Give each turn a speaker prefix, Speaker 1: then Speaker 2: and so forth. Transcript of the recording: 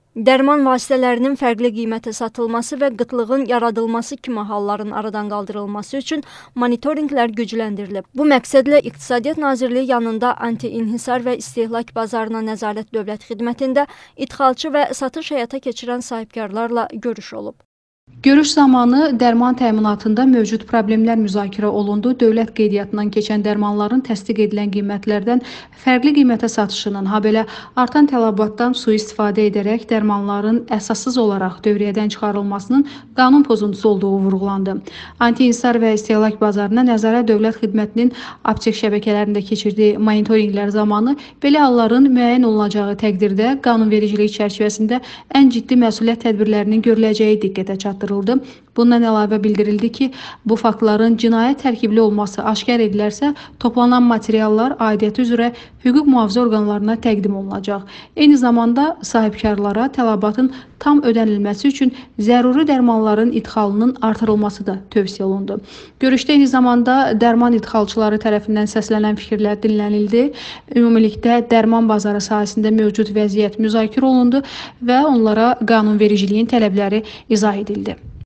Speaker 1: Dərman vasitələrinin fərqli qiymətə satılması və qıtlığın yaradılması kimi halların aradan qaldırılması üçün monitorinqlər gücləndirilib. Bu məqsədlə İqtisadiyyat Nazirliyi yanında anti-inhisar və istehlak bazarına nəzarət dövlət xidmətində idxalçı və satış həyata keçirən sahibkarlarla görüş olub.
Speaker 2: Görüş zamanı dərman təminatında mövcud problemlər müzakirə olundu. Dövlət qeydiyyatından keçən dərmanların təsdiq edilən qiymətlərdən fərqli qiymətə satışının, habelə artan tələbatdan sui-istifadə edərək dərmanların əsassız olaraq dövriyyədən çıxarılmasının qanun pozuntusu olduğu vurğulandı. Anti-inhisar və istehlak bazarına nəzarət dövlət xidmətinin aptek şəbəkələrində keçirdiyi monitorinqlər zamanı belə halların müəyyən olunacağı təqdirdə qanunvericilik çərçivəsində ən ciddi məsuliyyət tədbirlərinin görüləcəyi diqqətə çatdırıldı. Bundan əlavə bildirildi ki, bu faktların cinayət tərkibli olması aşkar edilərsə, toplanan materiallar aidiyyəti üzrə hüquq mühafizə orqanlarına təqdim olunacaq. Eyni zamanda sahibkarlara tələbatın tam ödənilməsi üçün zəruri dərmanların idxalının artırılması da tövsiyə olundu. Görüşdə eyni zamanda dərman idxalçıları tərəfindən səslənən fikirlər dinlənildi. Ümumilikdə dərman bazarı sahəsində mövcud vəziyyət müzakirə olundu və onlara qanunvericiliyin tələbləri izah edildi.